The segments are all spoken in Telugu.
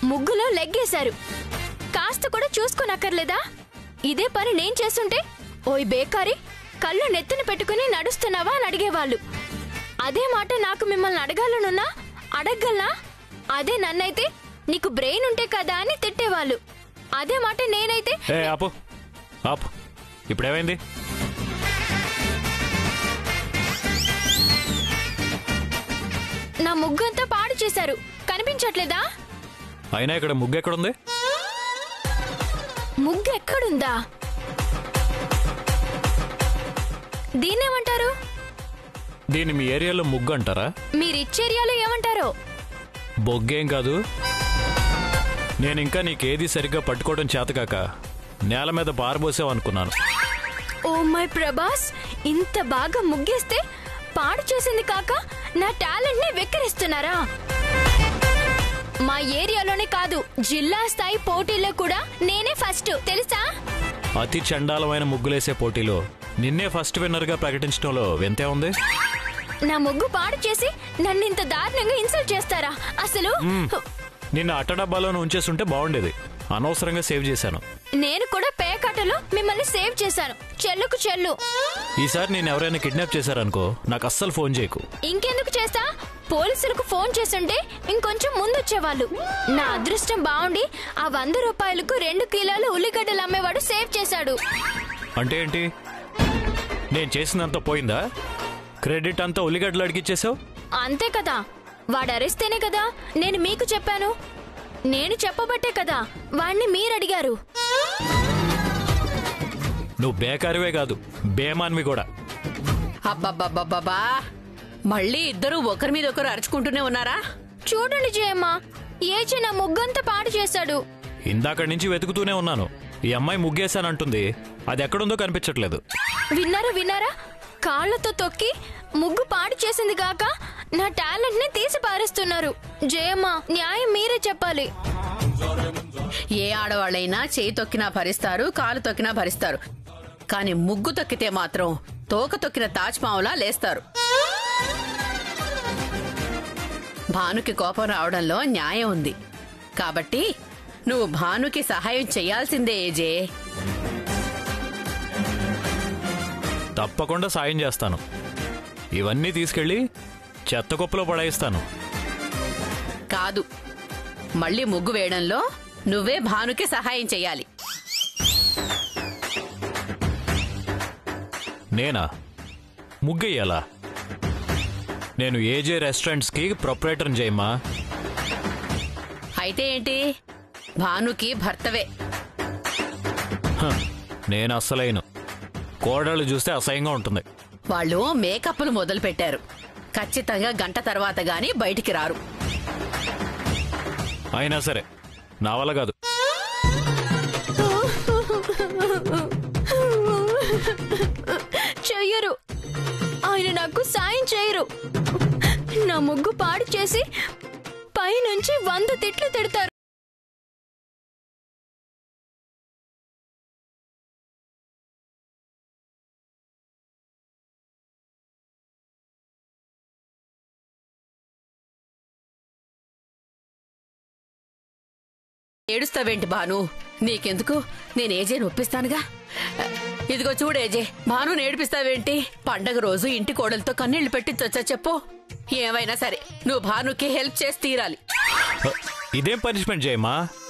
ముగ్గులో లెగ్గేశారు. కాస్త కూడా చూసుకోనక్కర్లేదా? ఇదే పని నేను చేస్తుంటే ఓయ్ బేకారి, కళ్ళు నెత్తిన పెట్టుకుని నడుస్తున్నావా అని అడిగేవాళ్ళు. అదే మాట నాకు మిమ్మల్ని అడగాలనున్నా అడగగలనా? అదే నన్నైతే నీకు బ్రెయిన్ ఉంటే కదా అని తిట్టేవాళ్ళు. అదే మాట నేనైతే ఇప్పుడేమైంది? నా ముగ్గంతా పాడు చేశారు, కనిపించట్లేదా? అయినా ఇక్కడ ముగ్గు ఎక్కడుంది? ముగ్గు ఎక్కడుందా? దీన్నేమంటారు? దీన్ని మీ ఏరియాలో ముగ్గు అంటారా? మీరిచ్చే ఏరియాలో ఏమంటారో? బొగ్గేం కాదు. నేనింకా నీకేది సరిగ్గా పట్టుకోవడం చేతకాక నేల మీద పారబోసావనుకున్నాను. ఓ మై ప్రభాస్, ఇంత బాగా ముగ్గేస్తే పాడు చేసింది కాక నా టాలెంట్ ని వెక్కిరిస్తున్నారా? మా ఏరియాలోనే కాదు, జిల్లా స్థాయి పోటీలో కూడా నేనే ఫస్ట్, తెలుసా? అతి చండాలమైన ముగ్గులేసే పోటీలో నిన్నే ఫస్ట్ విన్నర్ గా ప్రకటించడంలో వింతే ఉంది. నా ముగ్గు పాడు చేసి నన్ను ఇంత దారుణంగా ఇన్సల్ట్ చేస్తారా? అసలు నిన్న అట్ట డబ్బాలోనే ఉంచేస్తుంటే బాగుండేది. అనవసరంగా సేవ్ చేశాను. నేను కూడా పేకాటలో మిమ్మల్ని సేవ్ చేశాను, చెల్లుకు చెల్లు. ఈసారి నేను ఎవరైనా కిడ్నాప్ చేశారనుకో, నాకు అస్సలు ఫోన్ చేయకు. ఇంకెందుకు చేస్తా? పోలీసులకు ఫోన్ చేస్తుంటే ఇంకొంచెం ముందొచ్చేవాళ్ళు. నా అదృష్టం బాగుండి ఆ 100 రూపాయలకు 2 కిలోలు ఉల్లిగడ్డలు అమ్మేవాడు సేవ్ చేశాడు. అంటే ఏంటి? నేను చేసినంత పోయిందా? క్రెడిట్ అంతా ఉల్లిగడ్డలు అడిగిచ్చేసావు? అంతే కదా, వాడు అరిస్తేనే కదా నేను మీకు చెప్పాను. నేను చెప్పబట్టే కదా వాణ్ణి మీరడిగారు. నువ్వు బేకారివే కాదు, బేమాన్వి కూడా. అబ్బబ్బబ్బబ్బా, మళ్ళీ ఇద్దరు ఒకరి మీద ఒకరు అరుచుకుంటూనే ఉన్నారా? చూడండి జయమ్మ, ఏజీ నా ముగ్గంతా పాడు చేశాడు. ఇందాక నుంచి వెతుకుతూనే ఉన్నాను. ఈ అమ్మాయి ముగ్గేశానంటుంది, అది ఎక్కడుందో కనిపించట్లేదు. విన్నారా? కాళ్లతో తొక్కి ముగ్గు పాడు చేసింది గాక నా టాలెంట్ ని తీసి పారేస్తున్నారు. జయమ్మ, న్యాయం మీరే చెప్పాలి. ఏ ఆడవాళ్ళైనా చేయి తొక్కినా భరిస్తారు, కాలు తొక్కినా భరిస్తారు. కాని ముగ్గు తొక్కితే మాత్రం తోక తొక్కిన తాజ్పాములా లేస్తారు. భానుకి కోపం రావడంలో న్యాయం ఉంది. కాబట్టి నువ్వు భానుకి సహాయం చెయ్యాల్సిందే ఏజే. తప్పకుండా సాయం చేస్తాను. ఇవన్నీ తీసుకెళ్లి చెత్త కుప్పలో పడేస్తాను. కాదు, మళ్ళీ ముగ్గు వేయడంలో నువ్వే భానుకి సహాయం చెయ్యాలి. నేనా? ముగ్గెయ్యాలా? నేను ఏజే రెస్టారెంట్స్ కి ప్రొపరేటర్ జయమ్మా. అయితే ఏంటి? భానుకి భర్తవే. నేను అస్సలైను. కోడళ్ళు చూస్తే అసహ్యంగా ఉంటుంది. వాళ్ళు మేకప్లు మొదలు పెట్టారు. ఖచ్చితంగా గంట తర్వాత గాని బయటికి రారు. అయినా సరే నా వల్ల కాదు. చెయ్యరు, ఆయన నాకు సాయం చేయరు. నా ముగ్గు పాడు చేసి పైనుంచి 100 తిట్లు తిడతారు. ఏడుస్తావేంటి భాను? నీకెందుకు, నేను ఏజేని ఒప్పిస్తానుగా. ఇదిగో చూడు ఏజే, భాను ఏడిపిస్తావేంటి? పండగ రోజు ఇంటి కోడలతో కన్నీళ్లు పెట్టించొచ్చా చెప్పు? ఏమైనా సరే నువ్వు భానుకి హెల్ప్ చేసి తీరాలి. ఇదేం పనిష్మెంట్ జయమ్మా?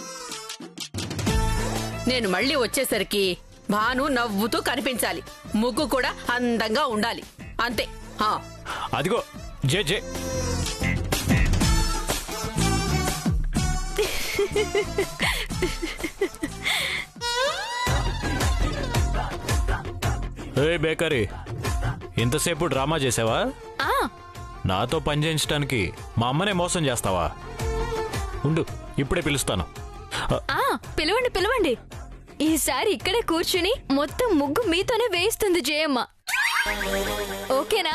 నేను మళ్ళీ వచ్చేసరికి భాను నవ్వుతూ కనిపించాలి, ముగ్గు కూడా అందంగా ఉండాలి, అంతే. అదిగో జే జే. బేకరీ, ఇంతసేపు డ్రామా చేసావా? నాతో పని చేయించడానికి మా అమ్మనే మోసం చేస్తావా? ఉండు, ఇప్పుడే పిలుస్తాను. పిలవండి పిలవండి. ఈసారి ఇక్కడే కూర్చుని మొత్తం ముగ్గు మీతోనే వేయిస్తుంది జయమ్మ. ఓకేనా?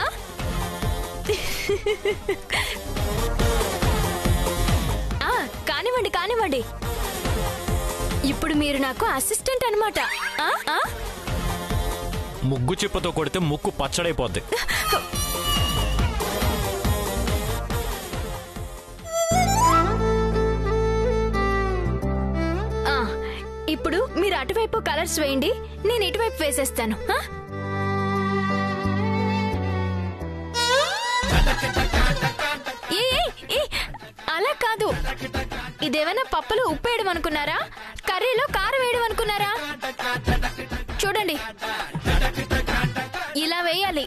కానివ్వండి కానివ్వండి. ఇప్పుడు మీరు నాకు అసిస్టెంట్ అన్నమాట. ముగ్గు చిప్పతో కొడితే ముక్కు పచ్చడైపోద్ది. ఇప్పుడు మీరు అటువైపు కలర్స్ వేయండి, నేను ఇటువైపు వేసేస్తాను. అలా కాదు, ఇదేమైనా పప్పులో ఉప్పు వేయడం అనుకున్నారా, కర్రీలో కారం వేయడం అనుకున్నారా? చూడండి, ఇలా వేయాలి.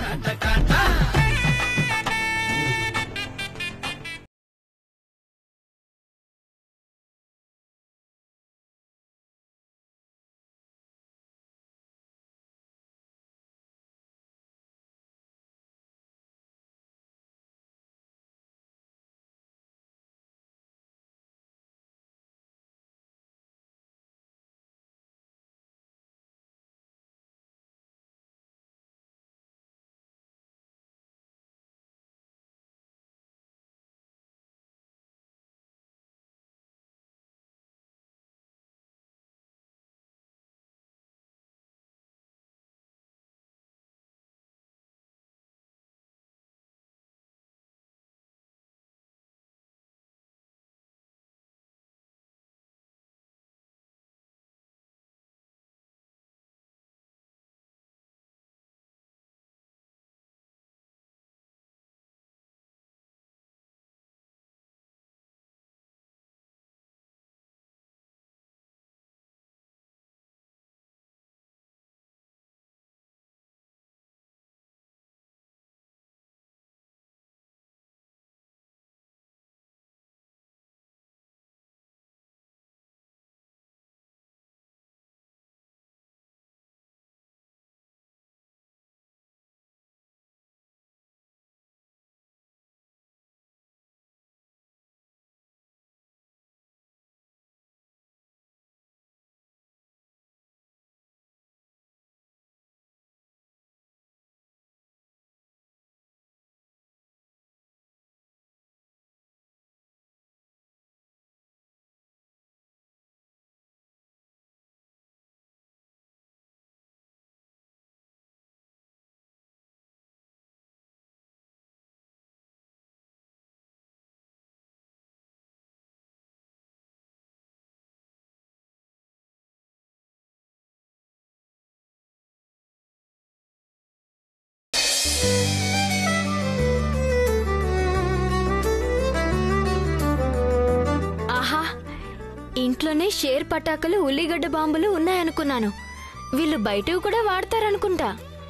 ఆహా, ఇంట్లోనే షేర్ పటాకులు, ఉల్లిగడ్డ బాంబులు ఉన్నాయనుకున్నాను. వీళ్ళు బయటవి కూడా వాడతారనుకుంటా.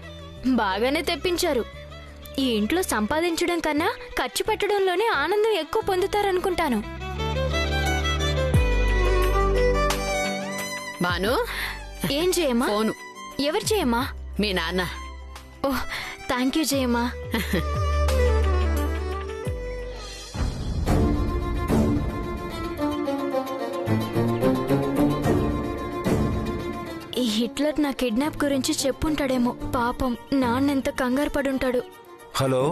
బాగానే తెప్పించారు. ఈ ఇంట్లో సంపాదించడం కన్నా ఖర్చు పెట్టడంలోనే ఆనందం ఎక్కువ పొందుతారనుకుంటాను. బాను, ఏం చేయమ్మా? ఫోను. ఎవరు చేయమ్మా? మీ నాన్న. Oh, thank you Jayamma. ఈ హిట్లర్ నా కిడ్నాప్ గురించి చెప్పుంటాడేమో. పాపం నాన్నెంత కంగారు పడుంటాడు. హలో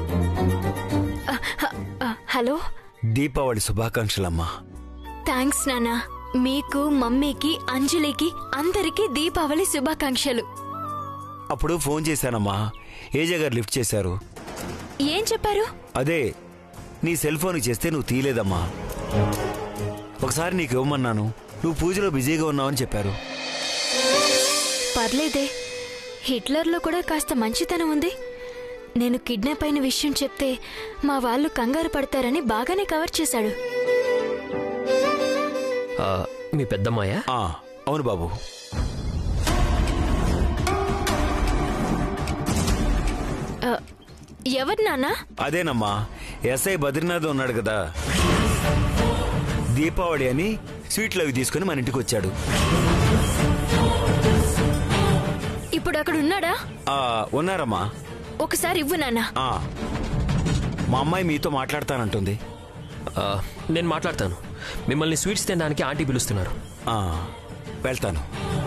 హలో, దీపావళి శుభాకాంక్షలమ్మా. థ్యాంక్స్ నాన్న. మీకు, మమ్మీకి, అంజలికి అందరికీ దీపావళి శుభాకాంక్షలు. అప్పుడు ఫోన్ చేశానమ్మా, ఏజే గారు లిఫ్ట్ చేశారు. ఏం చెప్పారు? అదే, నీ సెల్ ఫోన్ చేస్తే నువ్వు తీయలేదమ్మా. ఒకసారి నీకు ఇవ్వమన్నాను, నువ్వు పూజలో బిజీగా ఉన్నావని చెప్పారు. పర్లేదే, హిట్లర్లో కూడా కాస్త మంచితనం ఉంది. నేను కిడ్నాప్ అయిన విషయం చెప్తే మా వాళ్ళు కంగారు పడతారని బాగానే కవర్ చేశాడు. మీ పెద్దమ్మాయా? అవును బాబు. ఎవరు నాన్న? అదేనమ్మా, ఎస్ఐ బద్రీనాథ్ ఉన్నాడు కదా, దీపావళి అని స్వీట్లు అవి తీసుకుని మన ఇంటికి వచ్చాడు. ఇప్పుడు అక్కడ ఉన్నాడా? ఉన్నారమ్మా. ఒకసారి ఇవ్వు నాన్న. మా అమ్మాయి మీతో మాట్లాడతానంటుంది. నేను మాట్లాడతాను. మిమ్మల్ని స్వీట్స్ తినడానికి ఆంటీ పిలుస్తున్నారు. వెళ్తాను.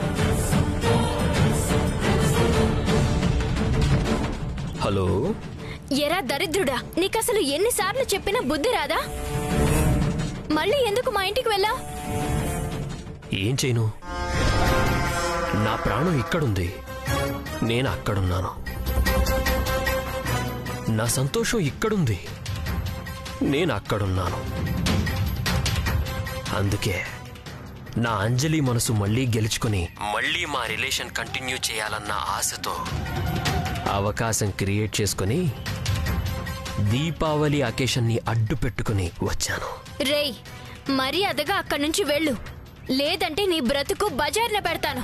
హలో. ఎరా దరిద్రుడా, నీకసలు ఎన్నిసార్లు చెప్పినా బుద్ధి రాదా? మళ్ళీ ఎందుకు మా ఇంటికి వెళ్ళావు? ఏం చేయను, నా ప్రాణం ఇక్కడుంది, నేను అక్కడున్నాను. నా సంతోషం ఇక్కడుంది, నేను అక్కడున్నాను. అందుకే నా అంజలి మనసు మళ్ళీ గెలుచుకుని మళ్ళీ మా రిలేషన్ కంటిన్యూ చేయాలన్న ఆశతో అవకాశం క్రియేట్ చేసుకుని దీపావళి అకేషన్ని అడ్డు పెట్టుకుని వచ్చాను. రేయ్, మర్యాదగా అక్కడి నుంచి వెళ్ళు, లేదంటే నీ బ్రతుకు బజార్న పెడతాను.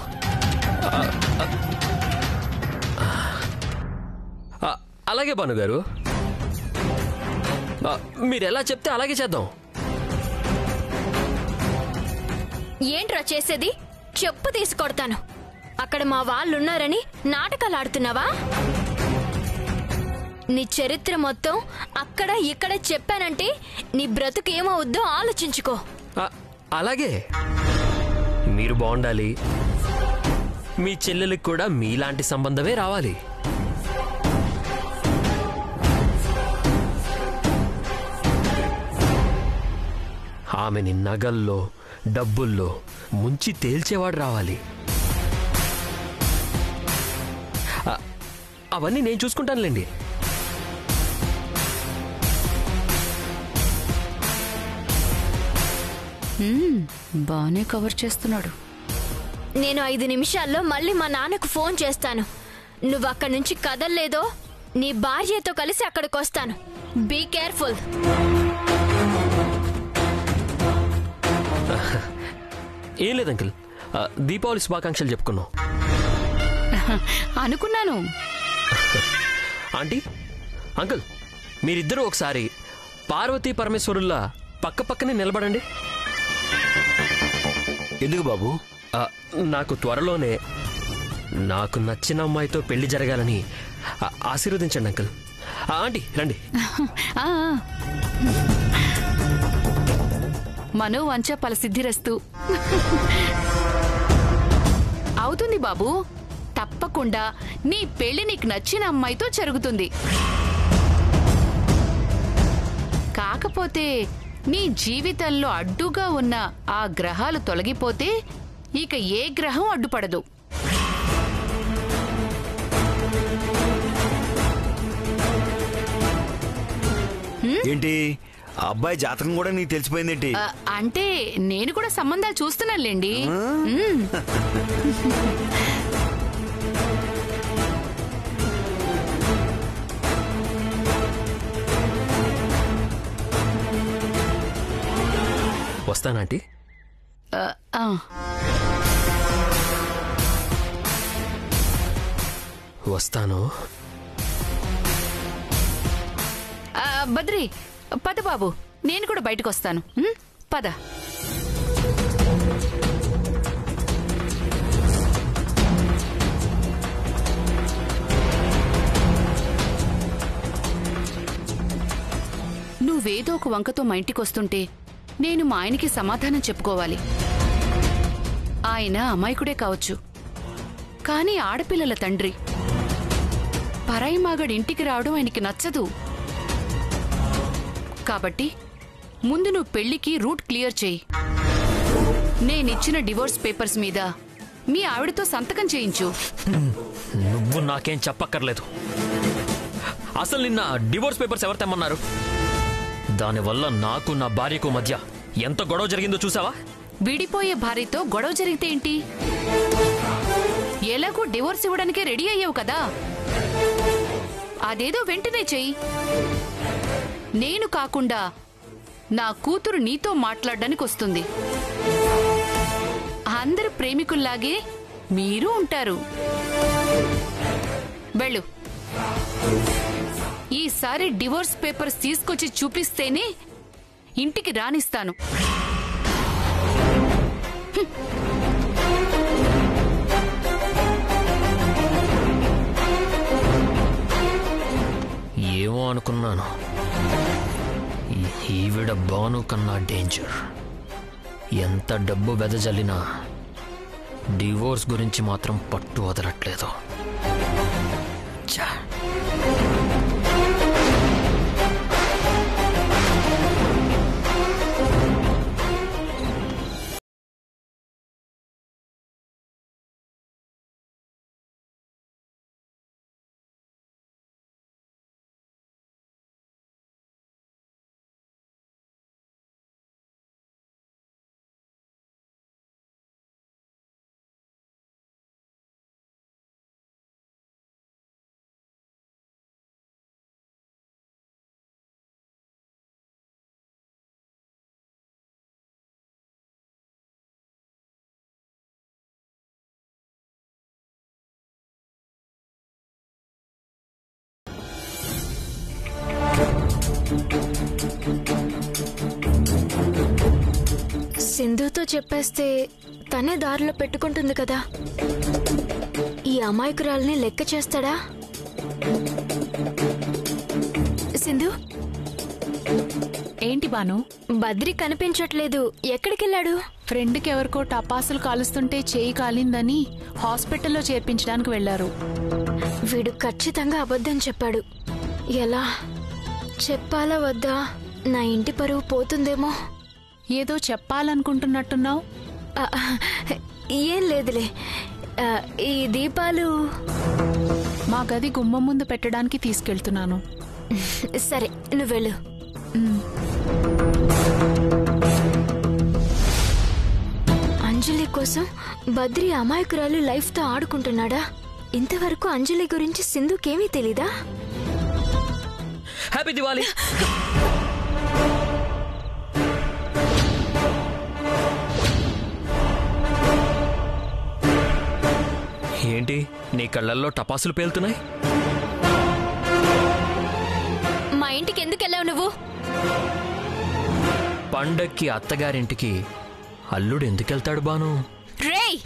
అలాగే భానుగారు, మీరెలా చెప్తే అలాగే చేద్దాం. ఏంట్రా చేసేది? చెప్పు తీసి కొడతాను. అక్కడ మా వాళ్ళున్నారని నాటకాలు ఆడుతున్నావా? నీ చరిత్ర మొత్తం అక్కడ ఇక్కడ చెప్పానంటే నీ బ్రతుకు ఏమవుద్దో ఆలోచించుకో. అలాగే, మీరు బాగుండాలి, మీ చెల్లెలకు కూడా మీలాంటి సంబంధమే రావాలి. ఆమెని నగల్లో డబ్బుల్లో ముంచి తేల్చేవాడు రావాలి. అవన్నీ నేను చూసుకుంటానులేండి. బానే కవర్ చేస్తున్నాడు. నేను 5 నిమిషాల్లో మళ్ళీ మా నాన్నకు ఫోన్ చేస్తాను. నువ్వు అక్కడి నుంచి కదల్లేదో నీ భార్యతో కలిసి అక్కడికి వస్తాను. Be careful. ఏం లేదు అంకుల్, దీపావళి శుభాకాంక్షలు చెప్పుకున్నాం. అనుకున్నాను. ఆంటీ, అంకుల్, మీరిద్దరూ ఒకసారి పార్వతీ పరమేశ్వరుల్లా పక్క పక్కనే నిలబడండి. ఎందుకు బాబు? నాకు త్వరలోనే నాకు నచ్చిన అమ్మాయితో పెళ్లి జరగాలని ఆశీర్వదించండి అంకుల్. ఆంటీ రండి. మనోవంచ ఫలసిద్ధిరస్తు. అవుతుంది బాబు, తప్పకుండా నీ పెళ్లి నీకు నచ్చిన అమ్మాయితో జరుగుతుంది. కాకపోతే నీ జీవితంలో అడ్డుగా ఉన్న ఆ గ్రహాలు తొలగిపోతే ఇక ఏ గ్రహం అడ్డుపడదు. ఏంటి, ఆ అబ్బాయి జాతకం కూడా నీకు తెలిసిపోయిందేంటి? అంటే నేను కూడా సంబంధాలు చూస్తున్నానులేండి. వస్తానంటీ. వస్తాను. బద్రి, పద బాబు, నేను కూడా బయటకు వస్తాను. పద. నువ్వేదో ఒక వంకతో మా ఇంటికి వస్తుంటే నేను మా ఆయనకి సమాధానం చెప్పుకోవాలి. ఆయన అమాయకుడే కావచ్చు, కానీ ఆడపిల్లల తండ్రి. పరాయి మాగడి ఇంటికి రావడం ఆయనకి నచ్చదు. కాబట్టి ముందు నువ్వు పెళ్లికి రూట్ క్లియర్ చేయి. నేనిచ్చిన డివోర్స్ పేపర్స్ మీద మీ ఆవిడతో సంతకం చేయించు. నువ్వు నాకేం చెప్పక్కర్లేదు. అసలు నిన్న డివోర్స్ పేపర్స్ ఎవరు తెమ్మన్నారు? దానివల్ల నాకు నా భార్యకు మధ్య ఎంత గొడవ జరిగిందో చూసావా? విడిపోయే భార్యతో గొడవ జరిగితే ఏంటి? ఎలాగూ డివోర్స్ ఇవ్వడానికే రెడీ అయ్యావు కదా, అదేదో వెంటనే చెయ్యి. నేను కాకుండా నా కూతురు నీతో మాట్లాడడానికి వస్తుంది. అందరు ప్రేమికుల్లాగే మీరు ఉంటారు. వెళ్ళు. ఈసారి డివోర్స్ పేపర్స్ తీసుకొచ్చి చూపిస్తేనే ఇంటికి రానిస్తాను. ఏమో అనుకున్నాను, ఈవిడ బాను కన్నా డేంజర్. ఎంత డబ్బు వెదజల్లినా డివోర్స్ గురించి మాత్రం పట్టు వదలట్లేదు. సింధుతో చెప్పేస్తే తనే దారిలో పెట్టుకుంటుంది కదా. ఈ అమాయకురాల్ని లెక్క చేస్తాడా? సింధు, ఏంటి బాను? బద్రి కనిపించట్లేదు. ఎక్కడికెళ్ళాడు? ఫ్రెండ్కి ఎవరికో టపాసులు కాలుస్తుంటే చేయి కాలిందని హాస్పిటల్లో చేర్పించడానికి వెళ్లారు. వీడు ఖచ్చితంగా అబద్ధం చెప్పాడు. ఎలా చెప్పాలా వద్దా? నా ఇంటి పరువు పోతుందేమో. ఏదో చెప్పాలనుకుంటున్నట్టున్నావు. ఆ, ఏం లేదులే. ఈ దీపాలు మా గది గుమ్మం ముందు పెట్టడానికి తీసుకెళ్తున్నాను. సరే, నువ్వెళ్ళు. అంజలి కోసం బద్రి అమాయకురాలు లైఫ్తో ఆడుకుంటున్నాడా? ఇంతవరకు అంజలి గురించి సింధుకేమీ తెలీదా? హ్యాపీ దివాళీ. ఏంటి నీ కళ్ళల్లో టపాసులు పేలుతున్నాయి? మా ఇంటికి ఎందుకు వెళ్ళావు నువ్వు? పండక్కి అత్తగారింటికి అల్లుడు ఎందుకెళ్తాడు బాను? రేయ్,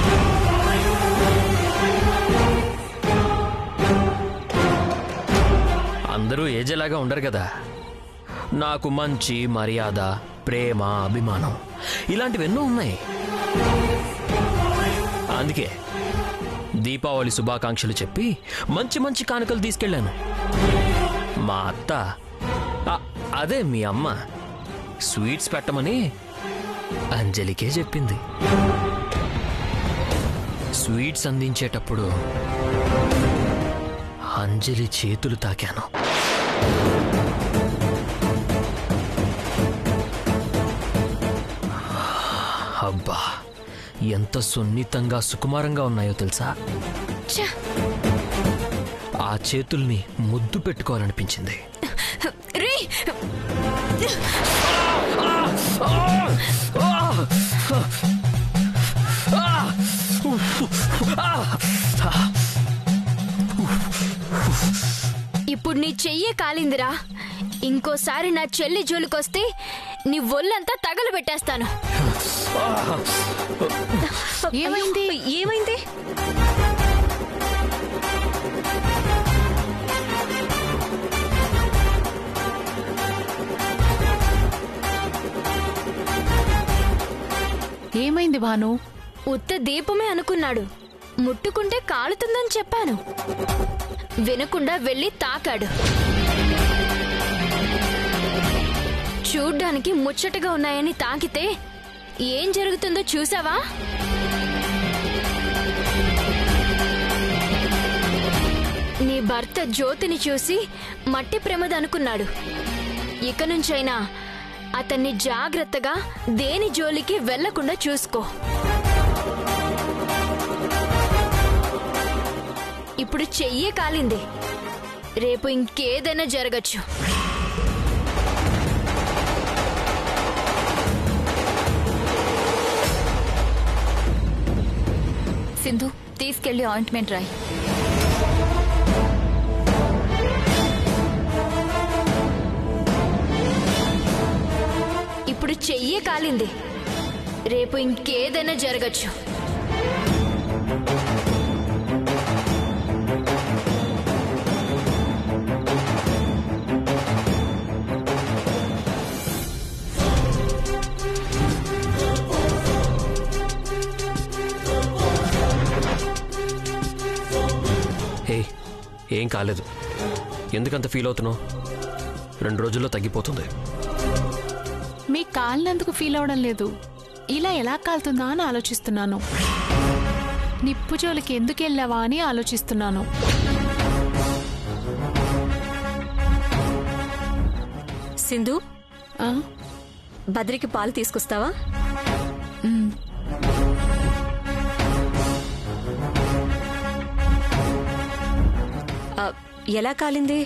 అందరూ ఏజేలాగా ఉండరు కదా. నాకు మంచి మర్యాద, ప్రేమ, అభిమానం ఇలాంటివెన్నో ఉన్నాయి. అందుకే దీపావళి శుభాకాంక్షలు చెప్పి మంచి మంచి కానుకలు తీసుకెళ్ళాను. మా అత్త అదే మీ అమ్మ స్వీట్స్ పెట్టమని అంజలికే చెప్పింది. స్వీట్స్ అందించేటప్పుడు అంజలి చేతులు తాకాను. అబ్బా, ఎంత సున్నితంగా సుకుమారంగా ఉన్నాయో తెలుసా? ఛ! ఆ చేతుల్ని ముద్దు పెట్టుకోవాలనిపించింది. రేయ్, ఇప్పుడు నీ చెయ్యే కాలిందిరా. ఇంకోసారి నా చెల్లి జోలికొస్తే నీ ఒళ్ళంతా తగలబెట్టేస్తాను. ఏమైంది? ఏమైంది? ఏమైంది భాను? ఉత్త దీపమే అనుకున్నాడు. ముట్టుకుంటే కాలుతుందని చెప్పాను. వినకుండా వెళ్ళి తాకాడు. చూడ్డానికి ముచ్చటగా ఉన్నాయని తాకితే ఏం జరుగుతుందో చూసావా? నీ భర్త జ్యోతిని చూసి మట్టి ప్రమదనుకున్నాడు. ఇక నుంచైనా అతన్ని జాగ్రత్తగా దేని జోలికి వెళ్లకుండా చూసుకో. ఇప్పుడు చెయ్యే కాలింది. రేపు ఇంకేదైనా జరగచ్చు. సింధు, తీసుకెళ్లి ఆయింట్మెంట్ రాయి. ఇప్పుడు చెయ్యే కాలింది. రేపు ఇంకేదైనా జరగచ్చు. ఏం కాలేదు. ఎందుకంత ఫీల్ అవుతున్నావు? 2 రోజుల్లో తగ్గిపోతుంది. మీ కాలినందుకు ఫీల్ అవడం లేదు. ఇలా ఎలా కాలుతుందా అని ఆలోచిస్తున్నాను. నిప్పు జోలికి ఎందుకు వెళ్ళావా అని ఆలోచిస్తున్నాను. సింధు, ఆ? బద్రికి పాలు తీసుకొస్తావా? ఎలా కాలింది?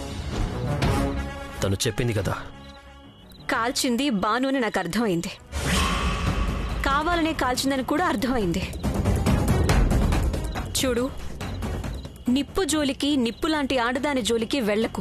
తను చెప్పింది కదా. కాల్చింది బాను అని నాకు అర్థమైంది. కావాలనే కాల్చిందని కూడా అర్థమైంది. చూడు, నిప్పు జోలికి, నిప్పు లాంటి ఆడదాని జోలికి వెళ్లకు.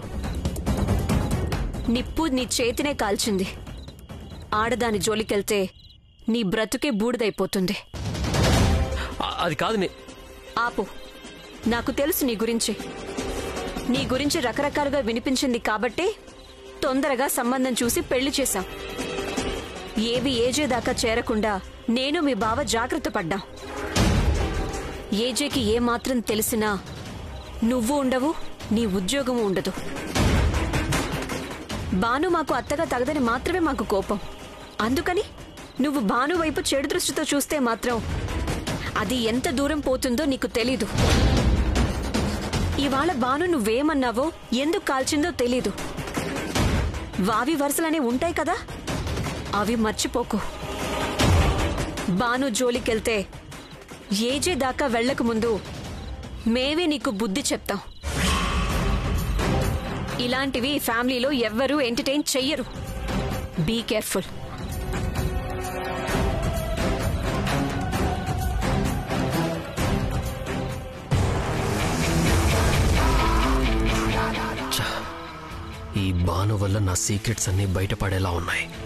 నిప్పు నీ చేతినే కాల్చింది. ఆడదాని జోలికెళ్తే నీ బ్రతుకే బూడిదైపోతుంది. అది కాదు ఆపు. నాకు తెలుసు నీ గురించి రకరకాలుగా వినిపించింది కాబట్టే తొందరగా సంబంధం చూసి పెళ్లి చేశాం. ఏవి ఏజే దాకా చేరకుండా నేను మీ బావ జాగ్రత్త పడ్డాం. ఏజేకి ఏమాత్రం తెలిసినా నువ్వు ఉండవు, నీ ఉద్యోగము ఉండదు. బాను మాకు అత్తగా తగదని మాత్రమే మాకు కోపం. అందుకని నువ్వు బాను వైపు చెడు దృష్టితో చూస్తే మాత్రం అది ఎంత దూరం పోతుందో నీకు తెలీదు. ఇవాళ బాను నువ్వేమన్నావో ఎందుకు కాల్చిందో తెలీదు. వావి వరుసలనే ఉంటాయి కదా, అవి మర్చిపోకు. బాను జోలికెళ్తే ఏజే దాకా వెళ్లక ముందు మేమే నీకు బుద్ధి చెప్తాం. ఇలాంటివి ఫ్యామిలీలో ఎవ్వరూ ఎంటర్టైన్ చెయ్యరు. Be careful. ఈ బాను వల్ల నా సీక్రెట్స్ అన్నీ బయటపడేలా ఉన్నాయి.